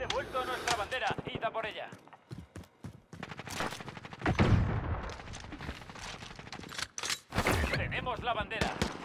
devuelto nuestra bandera. Id a por ella. Tenemos la bandera.